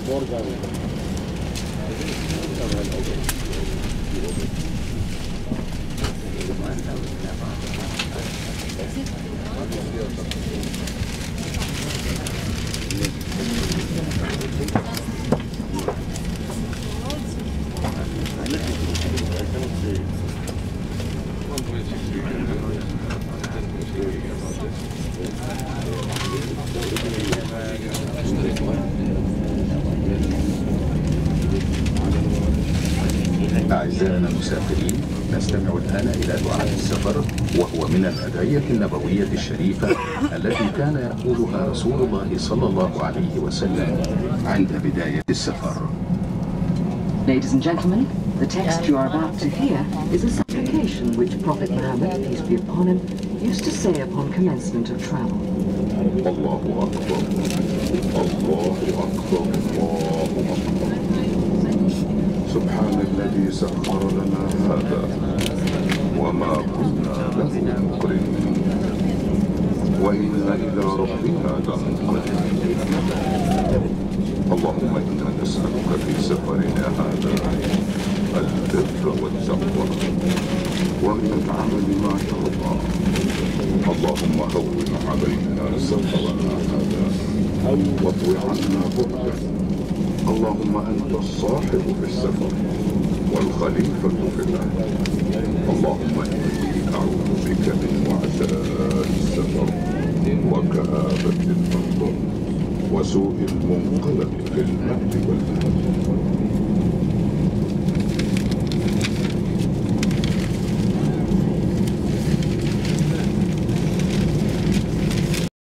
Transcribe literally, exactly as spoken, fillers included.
أعزائنا المسافرين، نستمع الآن إلى دعاء السفر، وهو من الأدعية النبوية الشريفة التي كان يقولها رسول الله صلى الله عليه وسلم عند بداية السفر. Ladies and gentlemen, the text you are about to hear is a supplication which Prophet Muhammad, peace be upon him, used to say upon commencement of travel. الله أكبر، الله أكبر، الله أكبر. سبحان الذي سخر لنا هذا وما كنا له مقرنين وإنا إلى ربنا لمنقلبون. اللهم إنا نسألك في سفرنا هذا البر والتقوى ومن العمل ما ترضى. اللهم هون علينا سفرنا هذا واطوي عنا بعده. اللهم أنت الصاحب في السفر والخليفة في الأهل. اللهم إني أعوذ بك من وعثاء السفر وكآبة المنظر وسوء المنقلب في المهد والمهد.